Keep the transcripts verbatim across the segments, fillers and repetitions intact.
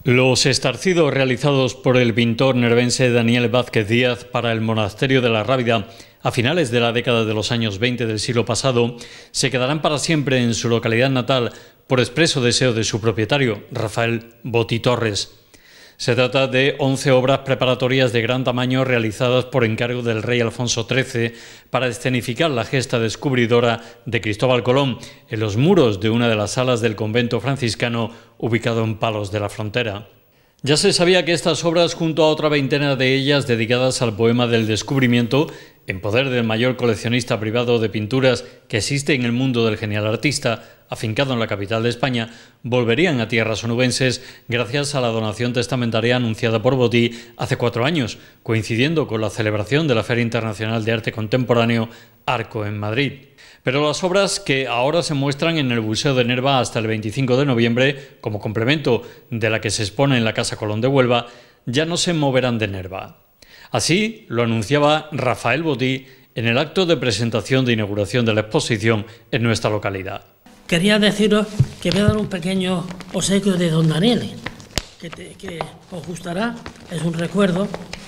Los estarcidos realizados por el pintor nervense Daniel Vázquez Díaz para el monasterio de la Rábida a finales de la década de los años veinte del siglo pasado se quedarán para siempre en su localidad natal por expreso deseo de su propietario, Rafael Botí Torres. Se trata de once obras preparatorias de gran tamaño realizadas por encargo del rey Alfonso trece para escenificar la gesta descubridora de Cristóbal Colón en los muros de una de las salas del convento franciscano ubicado en Palos de la Frontera. Ya se sabía que estas obras, junto a otra veintena de ellas dedicadas al poema del descubrimiento, en poder del mayor coleccionista privado de pinturas que existe en el mundo del genial artista, afincado en la capital de España, volverían a tierras onubenses gracias a la donación testamentaria anunciada por Botí hace cuatro años, coincidiendo con la celebración de la Feria Internacional de Arte Contemporáneo Arco en Madrid. Pero las obras que ahora se muestran en el Museo de Nerva hasta el veinticinco de noviembre, como complemento de la que se expone en la Casa Colón de Huelva, ya no se moverán de Nerva. Así lo anunciaba Rafael Botí en el acto de presentación de inauguración de la exposición en nuestra localidad. Quería deciros que voy a dar un pequeño obsequio de don Daniel, que, te, que os gustará, es un recuerdo.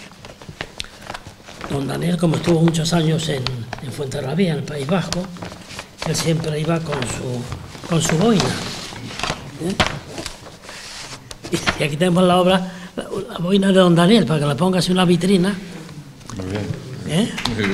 Don Daniel, como estuvo muchos años en, en Fuenterrabía, en el País Vasco, él siempre iba con su, con su boina. ¿Eh? Y aquí tenemos la obra, la, la boina de don Daniel, para que la pongas en una vitrina. Muy bien. ¿Eh? Muy bien.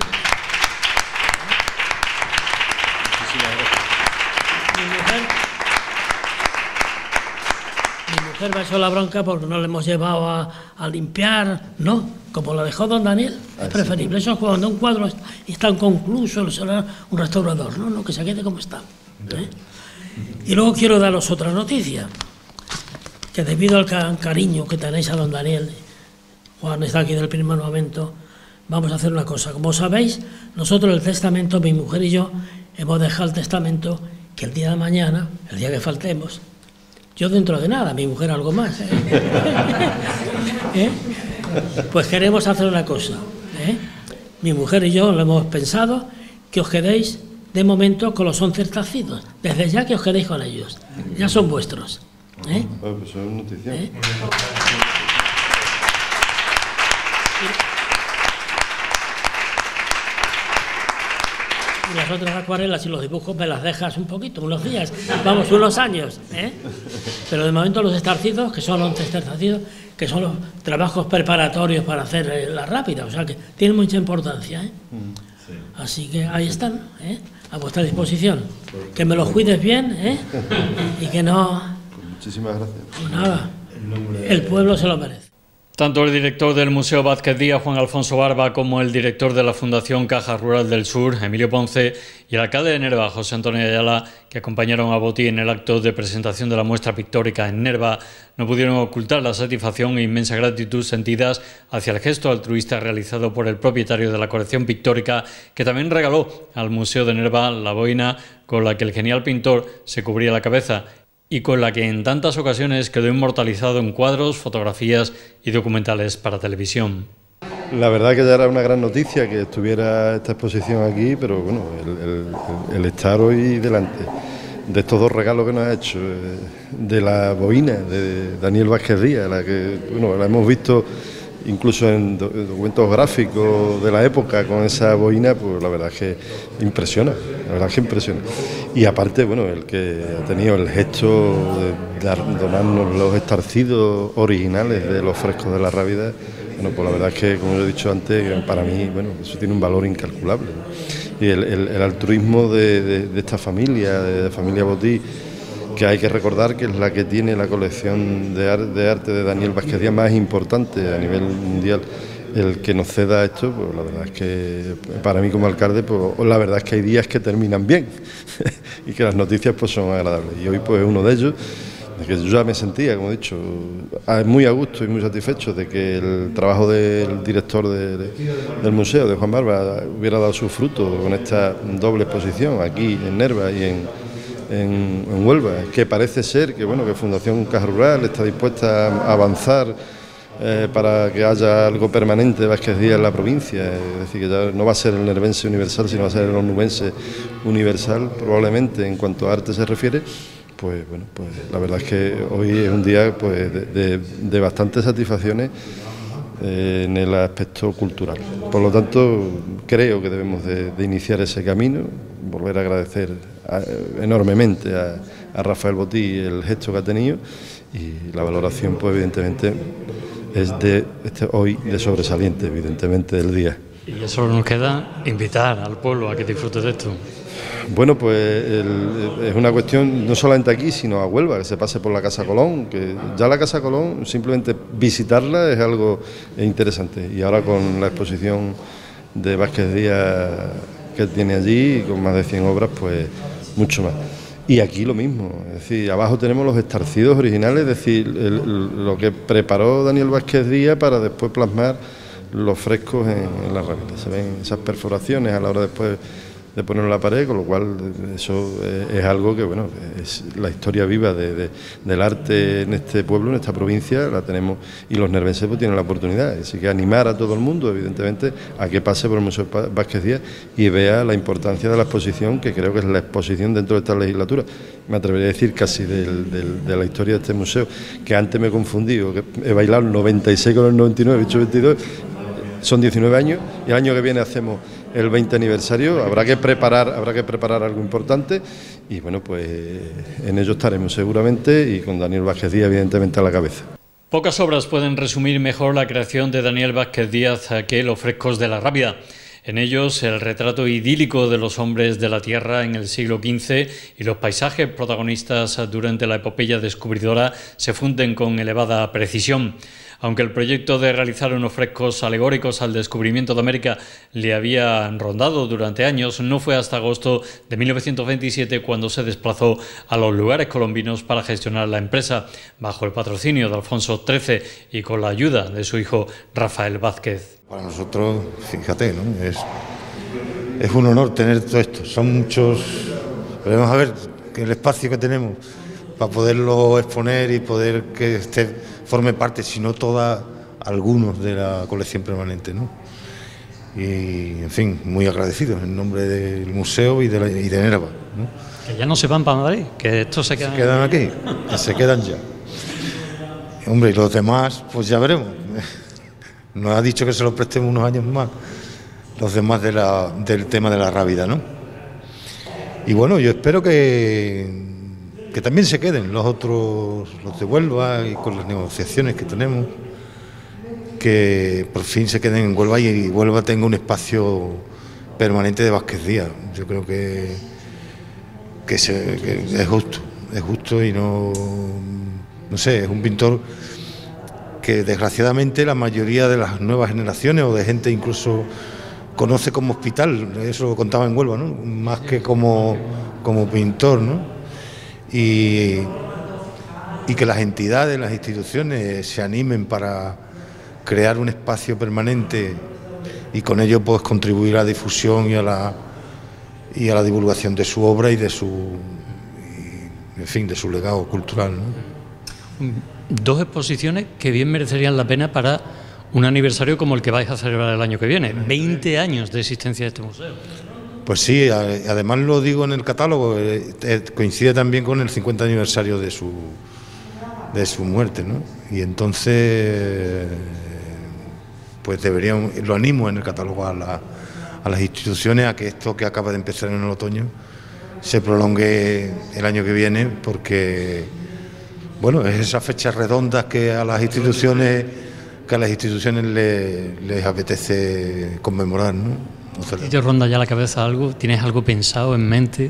Mi mujer me ha hecho la bronca porque no le hemos llevado a, a limpiar, no, como lo dejó don Daniel, es preferible. Eso es cuando un cuadro está, está inconcluso, será un restaurador, no, no, que se quede como está. ¿Eh? Y luego quiero daros otra noticia, que debido al ca cariño que tenéis a don Daniel, Juan está aquí del primer momento, vamos a hacer una cosa. Como sabéis, nosotros el testamento, mi mujer y yo, hemos dejado el testamento que el día de mañana, el día que faltemos, yo dentro de nada, mi mujer algo más, ¿eh? ¿Eh? Pues queremos hacer una cosa, ¿eh? Mi mujer y yo lo hemos pensado, que os quedéis de momento con los once estarcidos, desde ya que os quedéis con ellos, ya son vuestros, ¿eh? Bueno, pues es una noticia. ¿Eh? Y las otras acuarelas y los dibujos me las dejas un poquito, unos días, vamos, unos años, ¿eh? Pero de momento los estarcidos, que son once estarcidos, que son los trabajos preparatorios para hacer eh, la rápida, o sea que tienen mucha importancia, ¿eh? Sí. Así que ahí están, ¿eh? A vuestra disposición. Que me los cuides bien, ¿eh? Y que no... Muchísimas gracias. Pues nada, el pueblo se lo merece. Tanto el director del Museo Vázquez Díaz, Juan Alfonso Barba, como el director de la Fundación Caja Rural del Sur, Emilio Ponce, y el alcalde de Nerva, José Antonio Ayala, que acompañaron a Botí en el acto de presentación de la muestra pictórica en Nerva, no pudieron ocultar la satisfacción e inmensa gratitud sentidas hacia el gesto altruista realizado por el propietario de la colección pictórica, que también regaló al Museo de Nerva la boina con la que el genial pintor se cubría la cabeza y con la que en tantas ocasiones quedó inmortalizado en cuadros, fotografías y documentales para televisión. La verdad que ya era una gran noticia que estuviera esta exposición aquí, pero bueno, el, el, el estar hoy delante de estos dos regalos que nos ha hecho, de la boina de Daniel Vázquez Díaz, la que bueno, la hemos visto incluso en documentos gráficos de la época con esa boina, pues la verdad es que impresiona, la verdad es que impresiona. Y aparte, bueno, el que ha tenido el gesto de dar, donarnos los estarcidos originales de los frescos de la Rábida, bueno, pues la verdad es que, como he dicho antes, para mí, bueno, eso tiene un valor incalculable, ¿no? Y el, el, el altruismo de, de, de esta familia, de la familia Botí, que hay que recordar que es la que tiene la colección de, ar de arte de Daniel Vázquez Díaz más importante a nivel mundial, el que nos ceda esto, pues la verdad es que para mí como alcalde, pues la verdad es que hay días que terminan bien y que las noticias pues son agradables, y hoy pues es uno de ellos, de que yo ya me sentía, como he dicho, muy a gusto y muy satisfecho de que el trabajo del director de, de, del museo, de Juan Barba, hubiera dado su fruto con esta doble exposición aquí en Nerva y en En, en Huelva, que parece ser que bueno que Fundación Caja Rural está dispuesta a avanzar eh, para que haya algo permanente de Vázquez Díaz en la provincia, es decir, que ya no va a ser el nervense universal, sino va a ser el onubense universal, probablemente en cuanto a arte se refiere, pues bueno, pues la verdad es que hoy es un día pues de, de, de bastantes satisfacciones eh, en el aspecto cultural. Por lo tanto, creo que debemos de, de iniciar ese camino, volver a agradecer a, enormemente a, a Rafael Botí el gesto que ha tenido, y la valoración pues evidentemente es de este, hoy de sobresaliente, evidentemente, del día. Y ya solo nos queda invitar al pueblo a que disfrute de esto. Bueno, pues el, es una cuestión no solamente aquí, sino a Huelva, que se pase por la Casa Colón, que ya la Casa Colón, simplemente visitarla es algo interesante. Y ahora con la exposición de Vázquez Díaz que tiene allí, con más de cien obras, pues mucho más. Y aquí lo mismo, es decir, abajo tenemos los estarcidos originales, es decir, el, el, lo que preparó Daniel Vázquez Díaz para después plasmar los frescos en, en la rápida. Se ven esas perforaciones a la hora después de ponerlo en la pared, con lo cual eso es algo que, bueno, es la historia viva de, de, del arte en este pueblo, en esta provincia, la tenemos, y los nervenses pues tienen la oportunidad. Así que animar a todo el mundo, evidentemente, a que pase por el Museo Vázquez Díaz y vea la importancia de la exposición, que creo que es la exposición dentro de esta legislatura, me atrevería a decir casi del, del, de la historia de este museo, que antes me he confundido, que he bailado el noventa y seis con el noventa y nueve, he dicho veintidós, son diecinueve años, y el año que viene hacemos el veinte aniversario, habrá que preparar, habrá que preparar algo importante, y bueno, pues en ello estaremos seguramente, y con Daniel Vázquez Díaz evidentemente a la cabeza. Pocas obras pueden resumir mejor la creación de Daniel Vázquez Díaz que los frescos de la Rábida. En ellos, el retrato idílico de los hombres de la tierra en el siglo quince y los paisajes protagonistas durante la epopeya descubridora se funden con elevada precisión. Aunque el proyecto de realizar unos frescos alegóricos al descubrimiento de América le había rondado durante años, no fue hasta agosto de mil novecientos veintisiete cuando se desplazó a los lugares colombinos para gestionar la empresa, bajo el patrocinio de Alfonso trece y con la ayuda de su hijo Rafael Vázquez. Para nosotros, fíjate, ¿no? es, es un honor tener todo esto. Son muchos, veremos a ver que el espacio que tenemos para poderlo exponer y poder que esté, forme parte, si no toda, algunos de la colección permanente, ¿no? Y, en fin, muy agradecidos en nombre del museo y de, la, y de Nerva, ¿no? Que ya no se van para Madrid, que estos se quedan, se quedan aquí, que se quedan ya. Hombre, y los demás, pues ya veremos. Nos ha dicho que se los prestemos unos años más, los demás de la, del tema de la Rábida, ¿no? Y bueno, yo espero que, que también se queden los otros, los de Huelva, y con las negociaciones que tenemos, que por fin se queden en Huelva y Huelva tenga un espacio permanente de Vázquez Díaz. Yo creo que, que, se, que es justo, es justo y no, no sé, es un pintor que desgraciadamente la mayoría de las nuevas generaciones o de gente incluso conoce como hospital, eso lo contaba en Huelva, ¿no? Más que como, como pintor, ¿no? Y, y que las entidades, las instituciones se animen para crear un espacio permanente y con ello pues contribuir a la difusión y a la, y a la divulgación de su obra y de su, y, en fin, de su legado cultural, ¿no? Dos exposiciones que bien merecerían la pena para un aniversario como el que vais a celebrar el año que viene, veinte años de existencia de este museo. Pues sí, además lo digo en el catálogo, eh, coincide también con el cincuenta aniversario de su, de su muerte, ¿no? Y entonces, pues deberíamos, lo animo en el catálogo a, la, a las instituciones a que esto que acaba de empezar en el otoño se prolongue el año que viene, porque bueno, es esas fechas redondas que a las instituciones que a las instituciones les, les apetece conmemorar, ¿no? ¿Y te ronda ya la cabeza algo? ¿Tienes algo pensado en mente?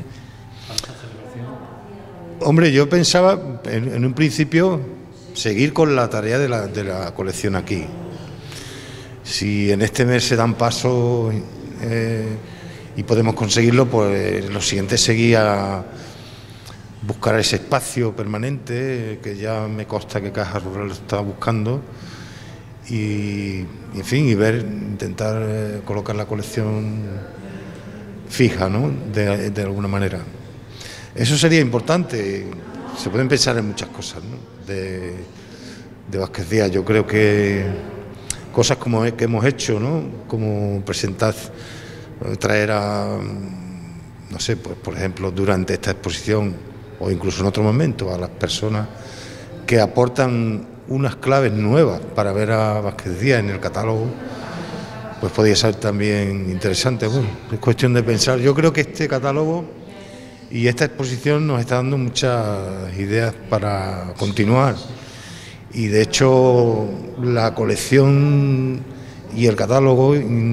Hombre, yo pensaba en, en un principio seguir con la tarea de la, de la colección aquí. Si en este mes se dan pasos eh, y podemos conseguirlo, pues lo siguiente sería buscar ese espacio permanente que ya me consta que Caja Rural está buscando y, en fin, y ver, intentar eh, colocar la colección fija, ¿no? De, de alguna manera. Eso sería importante. Se pueden pensar en muchas cosas, ¿no? de, de Vázquez Díaz. Yo creo que cosas como que hemos hecho, ¿no? Como presentar, traer a, no sé, pues por ejemplo, durante esta exposición o incluso en otro momento, a las personas que aportan unas claves nuevas para ver a Vázquez Díaz en el catálogo, pues podría ser también interesante. Bueno, es cuestión de pensar. Yo creo que este catálogo y esta exposición nos está dando muchas ideas para continuar, y de hecho la colección y el catálogo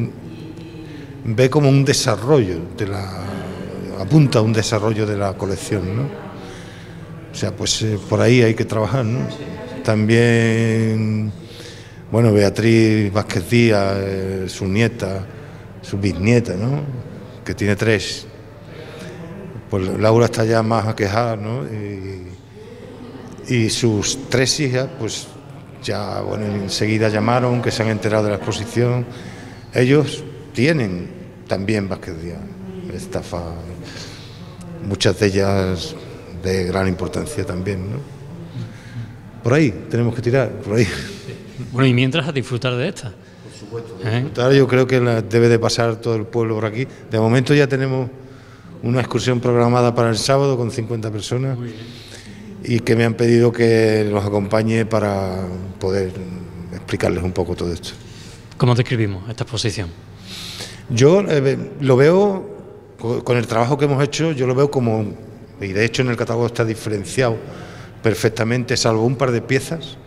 ve como un desarrollo de la apunta a un desarrollo de la colección, ¿no? O sea, pues eh, por ahí hay que trabajar, ¿no? También, bueno, Beatriz Vázquez Díaz, eh, su nieta, su bisnieta, ¿no?, que tiene tres. Pues Laura está ya más aquejada, ¿no? Y, y sus tres hijas, pues ya, bueno, enseguida llamaron, que se han enterado de la exposición. Ellos tienen también Vázquez Díaz, estafa, muchas de ellas de gran importancia también, ¿no? Por ahí tenemos que tirar, por ahí. Bueno, y mientras a disfrutar de esta. Por supuesto. ¿Eh? Disfrutar, yo creo que la debe de pasar todo el pueblo por aquí. De momento ya tenemos una excursión programada para el sábado con cincuenta personas y que me han pedido que los acompañe para poder explicarles un poco todo esto. ¿Cómo describimos esta exposición? Yo eh, lo veo, con el trabajo que hemos hecho, yo lo veo como, y de hecho en el catálogo está diferenciado perfectamente, salvo un par de piezas,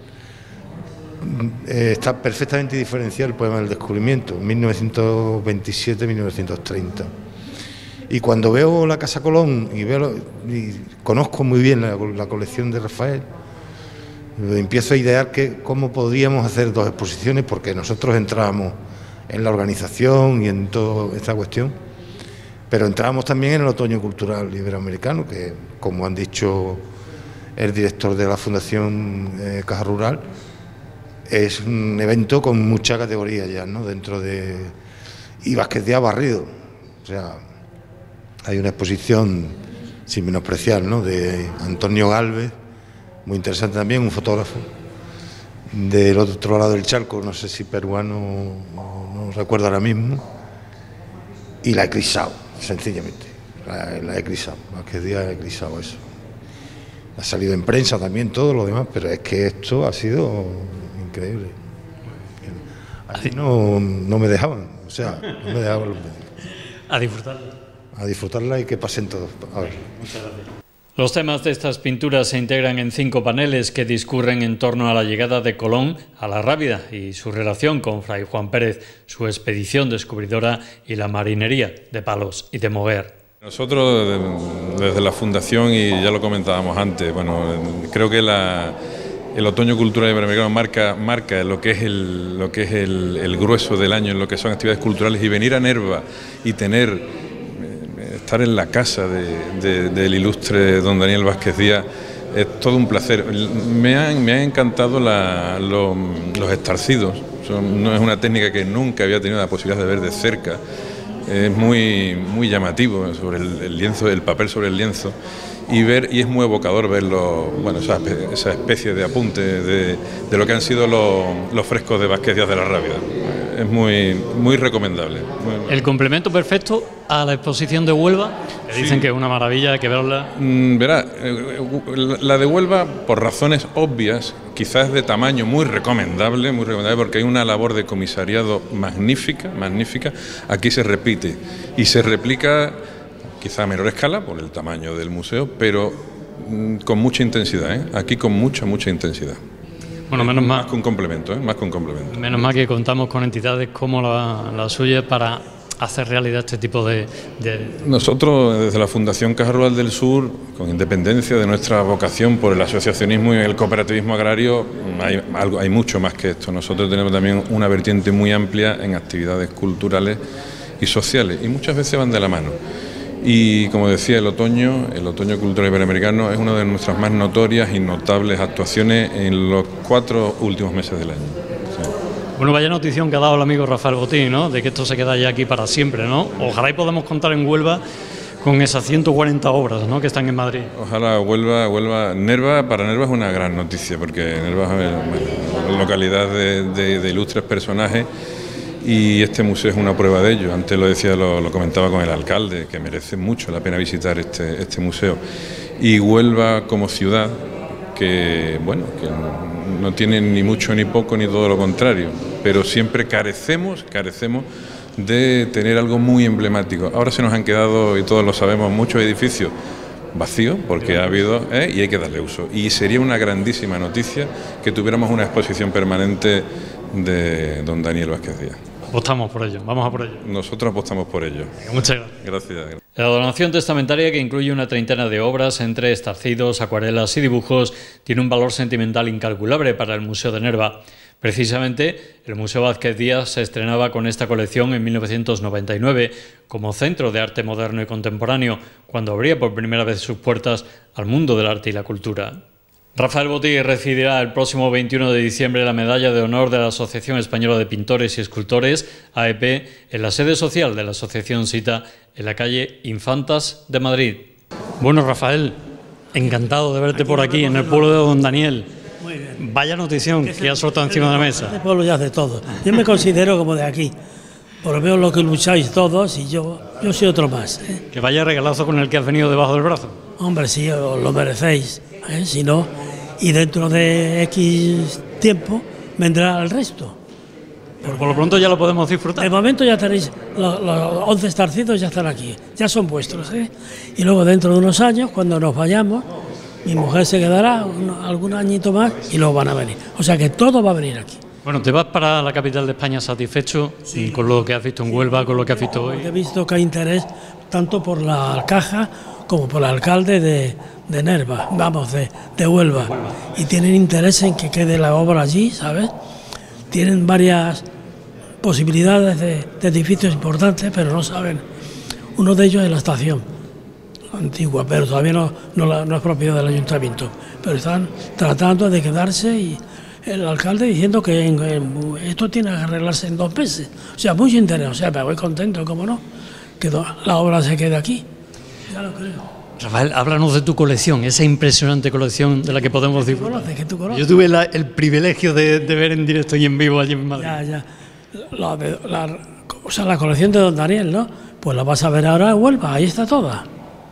eh, está perfectamente diferenciado el poema del descubrimiento, mil novecientos veintisiete a mil novecientos treinta. Y cuando veo la Casa Colón y, veo, y conozco muy bien la, la colección de Rafael, empiezo a idear que, cómo podríamos hacer dos exposiciones, porque nosotros entrábamos en la organización y en toda esta cuestión, pero entrábamos también en el Otoño Cultural Iberoamericano, que, como han dicho el director de la Fundación eh, Caja Rural, es un evento con mucha categoría ya, ¿no?, dentro de... Y Vázquez Díaz barrido, o sea... Hay una exposición, sin menospreciar, ¿no?, de Antonio Gálvez, muy interesante también, un fotógrafo del otro lado del charco, no sé si peruano, no, no recuerdo ahora mismo, y la he eclipsado, sencillamente, la, la he eclipsado, más que día he eclipsado eso. Ha salido en prensa también todo lo demás, pero es que esto ha sido increíble. Así no, no me dejaban, o sea, no me dejaban los medios. A disfrutarla. A disfrutarla y que pasen todos. A ver. Muchas gracias. Los temas de estas pinturas se integran en cinco paneles que discurren en torno a la llegada de Colón a la Rábida y su relación con Fray Juan Pérez, su expedición descubridora y la marinería de Palos y de Moguer. Nosotros, desde la Fundación, y ya lo comentábamos antes, bueno, creo que la, el Otoño Cultural Iberoamericano marca, marca lo que es, el, lo que es el, el grueso del año en lo que son actividades culturales, y venir a Nerva y tener... estar en la casa de, de, del ilustre don Daniel Vázquez Díaz es todo un placer. Me han, me han encantado la, los, los estarcidos. Son, no es una técnica que nunca había tenido la posibilidad de ver de cerca. Es muy, muy llamativo sobre el, el lienzo, el papel sobre el lienzo, y ver, y es muy evocador ver los, bueno, esa, esa especie de apunte de, de lo que han sido los, los frescos de Vázquez Díaz de la Rábida. Es muy, muy recomendable. Muy... El complemento perfecto a la exposición de Huelva, que sí. Dicen que es una maravilla, hay que verla. Mm, verá, la de Huelva, por razones obvias, quizás de tamaño muy recomendable, muy recomendable, porque hay una labor de comisariado magnífica, magnífica. Aquí se repite y se replica, quizá a menor escala por el tamaño del museo, pero mm, con mucha intensidad, ¿eh? Aquí con mucha, mucha intensidad. Bueno, menos más, más más que un complemento, ¿eh? Más que un complemento. Menos mal que contamos con entidades como la, la suya para hacer realidad este tipo de, de... Nosotros, desde la Fundación Caja Rural del Sur, con independencia de nuestra vocación por el asociacionismo y el cooperativismo agrario, hay, algo, hay mucho más que esto. Nosotros tenemos también una vertiente muy amplia en actividades culturales y sociales, y muchas veces van de la mano. Y como decía, el otoño, el otoño cultural iberoamericano es una de nuestras más notorias y notables actuaciones en los cuatro últimos meses del año. Sí. Bueno, vaya notición que ha dado el amigo Rafael Botín, ¿no?, de que esto se queda ya aquí para siempre, ¿no? Ojalá y podamos contar en Huelva con esas ciento cuarenta obras, ¿no?, que están en Madrid. Ojalá Huelva, Huelva, Nerva, para Nerva es una gran noticia, porque Nerva es una localidad de, de, de ilustres personajes. Y este museo es una prueba de ello. Antes lo decía, lo, lo comentaba con el alcalde, que merece mucho la pena visitar este, este museo. y Huelva como ciudad, que bueno, que no tiene ni mucho ni poco ni todo lo contrario, pero siempre carecemos, carecemos de tener algo muy emblemático. Ahora se nos han quedado, y todos lo sabemos, muchos edificios vacíos porque ha habido ¿eh? y hay que darle uso. Y sería una grandísima noticia que tuviéramos una exposición permanente de don Daniel Vázquez Díaz. Apostamos por ello, vamos a por ello. Nosotros apostamos por ello. Muchas gracias. Gracias. La donación testamentaria, que incluye una treintena de obras entre estarcidos, acuarelas y dibujos, tiene un valor sentimental incalculable para el Museo de Nerva. Precisamente, el Museo Vázquez Díaz se estrenaba con esta colección en mil novecientos noventa y nueve como centro de arte moderno y contemporáneo, cuando abría por primera vez sus puertas al mundo del arte y la cultura. Rafael Botí recibirá el próximo veintiuno de diciembre la medalla de honor de la Asociación Española de Pintores y Escultores, A E P, en la sede social de la Asociación Sita, en la calle Infantas de Madrid. Bueno, Rafael, encantado de verte aquí por aquí, en el pueblo de don Daniel. Muy bien. Vaya notición que, que ha soltado encima de la mesa. Este pueblo ya hace todo. Yo me considero como de aquí. Por lo menos lo que lucháis todos y yo, yo soy otro más. ¿eh? Que vaya regalazo con el que has venido debajo del brazo. Hombre, si os lo merecéis. ¿eh? Si no, y dentro de X tiempo vendrá el resto. Pero por lo pronto ya lo podemos disfrutar. De momento ya tenéis, los, los once estarcidos ya están aquí, ya son vuestros. ¿eh? Y luego dentro de unos años, cuando nos vayamos, mi mujer se quedará un, algún añito más y luego van a venir. O sea que todo va a venir aquí. Bueno, ¿te vas para la capital de España satisfecho sí. con lo que has visto en Huelva, con lo que has visto hoy? He visto que hay interés tanto por la caja como por el alcalde de, de Nerva, vamos, de, de Huelva. Y tienen interés en que quede la obra allí, ¿sabes? Tienen varias posibilidades de, de edificios importantes, pero no saben. Uno de ellos es la estación antigua, pero todavía no, no, la, no es propiedad del ayuntamiento. Pero están tratando de quedarse y el alcalde diciendo que en, en, esto tiene que arreglarse en dos meses. O sea, mucho interés. O sea, me voy contento, cómo no, que la obra se quede aquí. Ya lo creo. Rafael, háblanos de tu colección, esa impresionante colección de la que podemos disfrutar. ¿Conoces, que tú conoces? Yo tuve la, el privilegio de, de ver en directo y en vivo allí en Madrid. Ya, ya. La, la, o sea, la colección de don Daniel, ¿no? Pues la vas a ver ahora en Huelva, ahí está toda.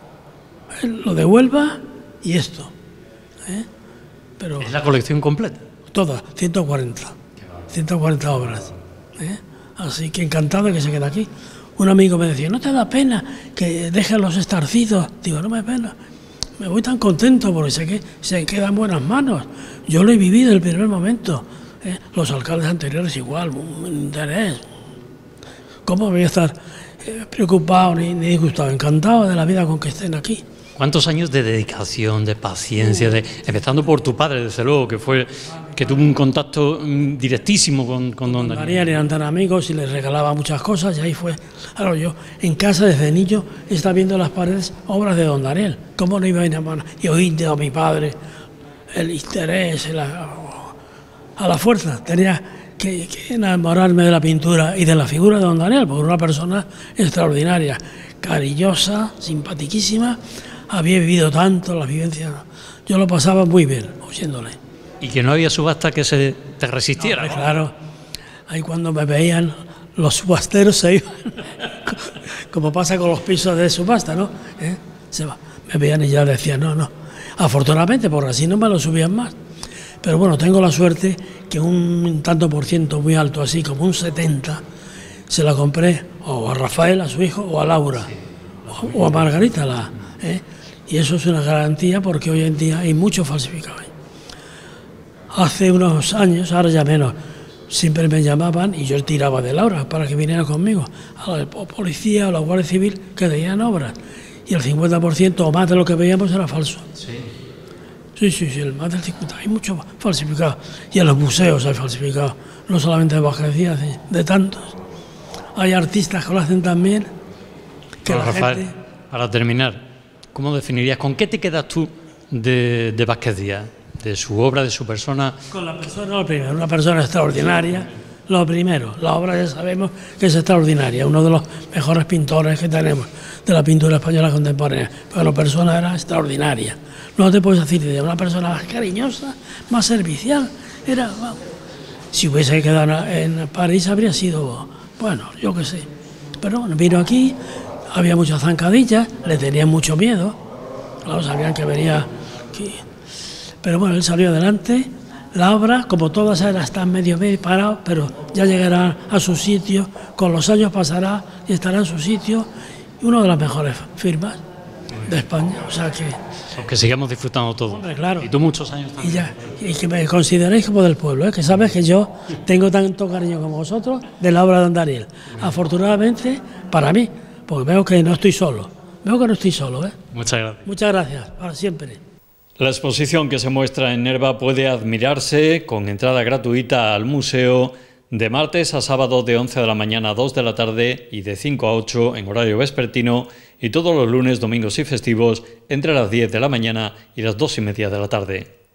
Lo de Huelva y esto. ¿eh? Pero ¿es la colección completa? Toda, ciento cuarenta. ciento cuarenta obras. ¿eh? Así que encantado de que se quede aquí. Un amigo me decía, ¿no te da pena que dejen los estarcidos? Digo, no me da pena. Me voy tan contento porque sé que se queda en buenas manos. Yo lo he vivido el primer momento. ¿eh? Los alcaldes anteriores igual, un interés. ¿Cómo voy a estar eh, preocupado ni, ni disgustado? Encantado de la vida con que estén aquí. ¿Cuántos años de dedicación, de paciencia, de, empezando por tu padre, desde luego, que fue que tuvo un contacto directísimo con, con don Daniel? Daniel eran tan amigos y les regalaba muchas cosas y ahí fue. Claro, yo en casa desde niño estaba viendo en las paredes obras de don Daniel. ¿Cómo no iba a ir a mano? Y oí a mi padre el interés, la, a la fuerza. Tenía que, que enamorarme de la pintura y de la figura de don Daniel, porque era una persona extraordinaria, cariñosa, simpaticísima. Había vivido tanto la vivencia, yo lo pasaba muy bien oyéndole. Y que no había subasta que se te resistiera. No, claro, ahí cuando me veían los subasteros se iban, como pasa con los pisos de subasta, ¿no? ¿Eh? Se va. Me veían y ya decían, no, no. Afortunadamente, por así no me lo subían más. Pero bueno, tengo la suerte que un tanto por ciento muy alto, así como un setenta, se la compré o a Rafael, a su hijo, o a Laura, o, o a Margarita, la... ¿eh? Y eso es una garantía porque hoy en día hay mucho falsificado. Hace unos años, ahora ya menos, siempre me llamaban y yo tiraba de Laura para que viniera conmigo a la policía o la Guardia Civil que veían obras. Y el cincuenta por ciento o más de lo que veíamos era falso. Sí, sí, sí, sí el más del cincuenta por ciento. Hay mucho falsificado. Y en los museos hay falsificado, no solamente de Vázquez Díaz, de tantos. Hay artistas que lo hacen también. Que bueno, la Rafael, gente... para terminar, ¿cómo definirías, con qué te quedas tú de, de Vázquez Díaz? De su obra, de su persona. Con la persona, lo primero, una persona extraordinaria. Lo primero, la obra ya sabemos que es extraordinaria, uno de los mejores pintores que tenemos de la pintura española contemporánea. Pero la persona era extraordinaria. No te puedes decir de una persona más cariñosa, más servicial. Era, wow. Si hubiese quedado en París habría sido, bueno, yo qué sé. Pero bueno, vino aquí, había muchas zancadillas, le tenían mucho miedo. claro, sabían que venía aquí. Pero bueno, él salió adelante. La obra, como todas ellas, está medio medio parado, pero ya llegará a su sitio, con los años pasará y estará en su sitio, y una de las mejores firmas de España, o sea que... Que sigamos disfrutando todos. Hombre, claro. Y tú muchos años también. Y, ya, y que me consideréis como del pueblo, ¿eh? Que sabes que yo tengo tanto cariño como vosotros de la obra de don Daniel. Afortunadamente, para mí, porque veo que no estoy solo, veo que no estoy solo, ¿eh? Muchas gracias. Muchas gracias, para siempre. La exposición que se muestra en Nerva puede admirarse con entrada gratuita al museo de martes a sábado de once de la mañana a dos de la tarde y de cinco a ocho en horario vespertino, y todos los lunes, domingos y festivos entre las diez de la mañana y las dos y media de la tarde.